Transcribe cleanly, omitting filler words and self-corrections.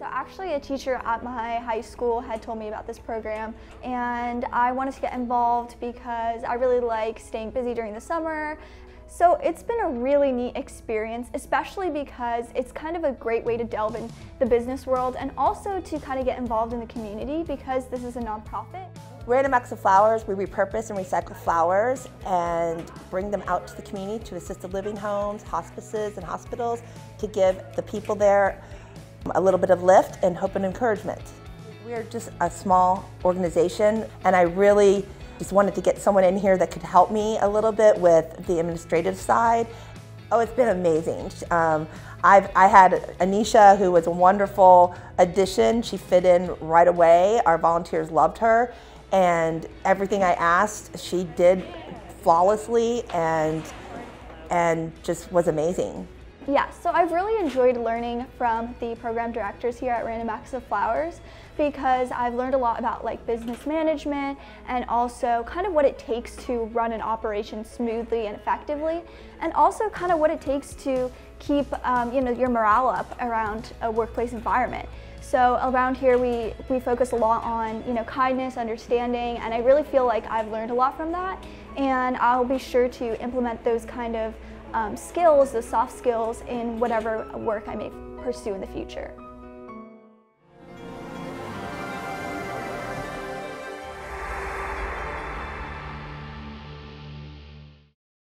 So actually a teacher at my high school had told me about this program, and I wanted to get involved because I really like staying busy during the summer. So it's been a really neat experience, especially because it's kind of a great way to delve in the business world and also to kind of get involved in the community because this is a nonprofit. Random Acts of Flowers, we repurpose and recycle flowers and bring them out to the community to assisted living homes, hospices, and hospitals to give the people there a little bit of lift and hope and encouragement. We're just a small organization, and I really just wanted to get someone in here that could help me a little bit with the administrative side. Oh, it's been amazing. I had Anisha, who was a wonderful addition. She fit in right away. Our volunteers loved her, and everything I asked, she did flawlessly and just was amazing. Yeah, so I've really enjoyed learning from the program directors here at Random Acts of Flowers because I've learned a lot about like business management and also kind of what it takes to run an operation smoothly and effectively, and also kind of what it takes to keep your morale up around a workplace environment. So around here we focus a lot on kindness, understanding, and I really feel like I've learned a lot from that, and I'll be sure to implement those kind of skills, the soft skills, in whatever work I may pursue in the future.